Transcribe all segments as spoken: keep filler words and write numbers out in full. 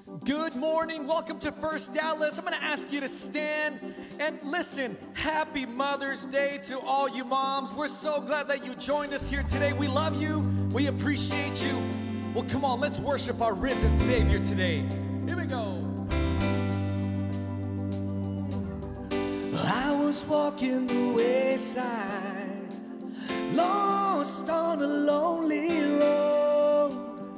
Good morning. Welcome to First Dallas. I'm going to ask you to stand and listen. Happy Mother's Day to all you moms. We're so glad that you joined us here today. We love you. We appreciate you. Well, come on, let's worship our risen Savior today. Here we go. I was walking the wayside, lost on a lonely road.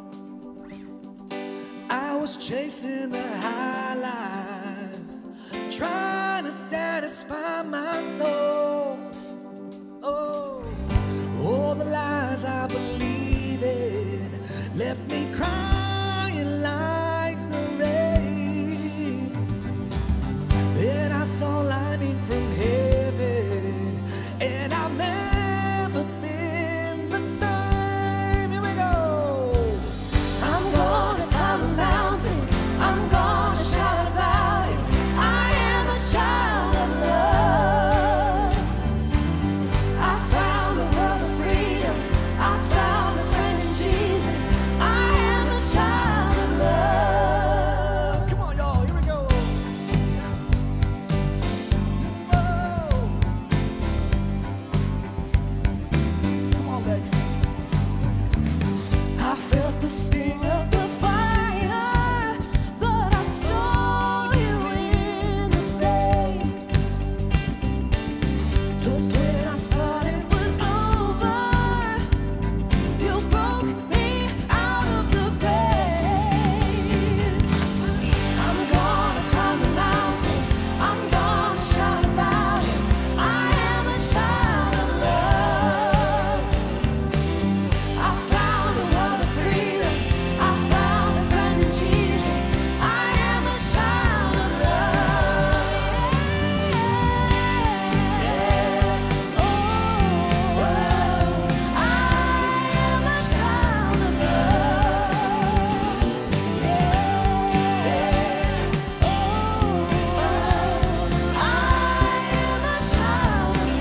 I was chasing the high life, trying to satisfy my soul. Oh, all the lies I believed in left me crying like the rain. Then I saw lightning from heaven, and I've never been the same. Here we go. I'm gonna climb a mountain, I'm gonna shout about it. I am a child of love. I found a world of freedom, I found a friend in Jesus. I am a child of love. Come on, y'all, here we go. Whoa. Come on, Lex. I felt the sting of the fire, but I saw you in the flames. Just when I thought it was over, you broke me out of the grave. I'm gonna climb a mountain, I'm gonna shout about it. I am a child of love. I found a world of freedom, I found a friend in Jesus. I am a child of love. Yeah. Oh, I am a child of love. Yeah. Oh, I am a child of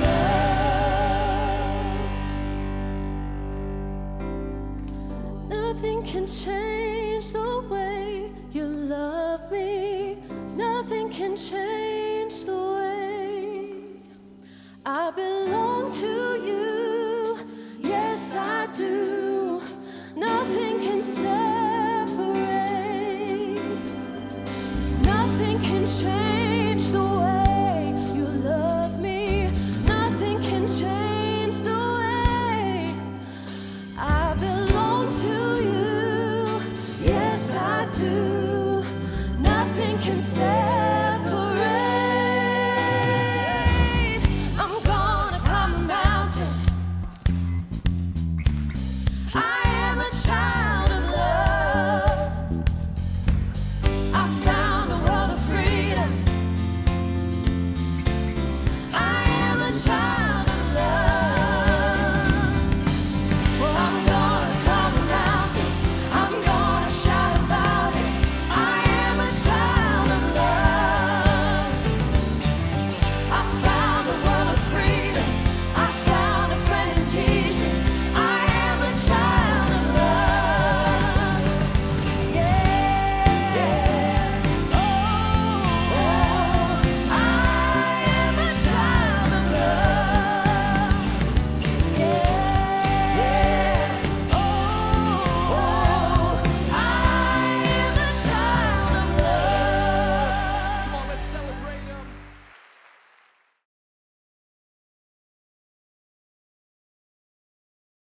love. Nothing can change the way you love me. Nothing can change the way I belong to you. Yes, I do. Nothing can separate. Nothing can change the way you love me. Nothing can change the way I belong to you. Yes, I do. Nothing can separate.